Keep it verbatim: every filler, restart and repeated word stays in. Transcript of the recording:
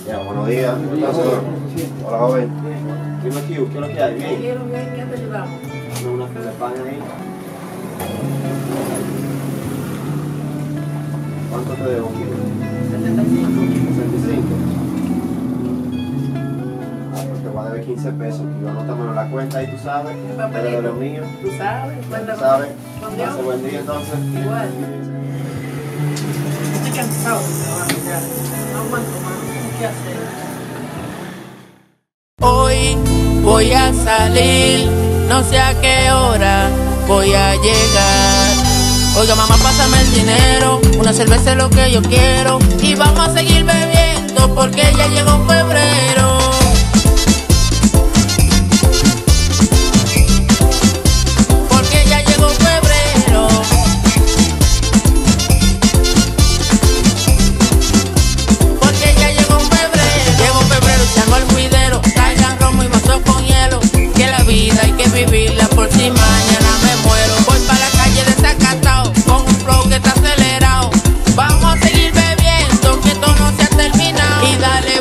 Ya, buenos días. Hola, joven. Dime aquí, ¿qué es lo que hay? Bien. Quiero ver qué te ayudamos. Dame una fila de pan ahí. ¿Cuánto te debo, kilo? setenta y cinco. sesenta y cinco. Ah, pues te voy a deber quince pesos, kilo. Anótamelo en la cuenta ahí, tú sabes. El Pero papelito. de lo mío. Tú sabes, Tú cuéntame. sabes. Con Dios. Hace buen día entonces. Igual. Estoy cansado de trabajo ya. No aguanto más. ¿Qué hacer? Hoy voy a salir, no sé a qué hora voy a llegar. Oiga, mamá, pásame el dinero, una cerveza es lo que yo quiero y vamos a seguir bebiendo porque ya llegó febrero. Porque ya llegó febrero. Porque ya llegó febrero. Llegó febrero y chango el juidero. Traigan romo y vasos con hielo. Que la vida hay que vivirla por si mañana me muero. Voy para la calle desacatado con un flow que está acelerado. Vamos a seguir bebiendo que esto no se ha terminado. Y dale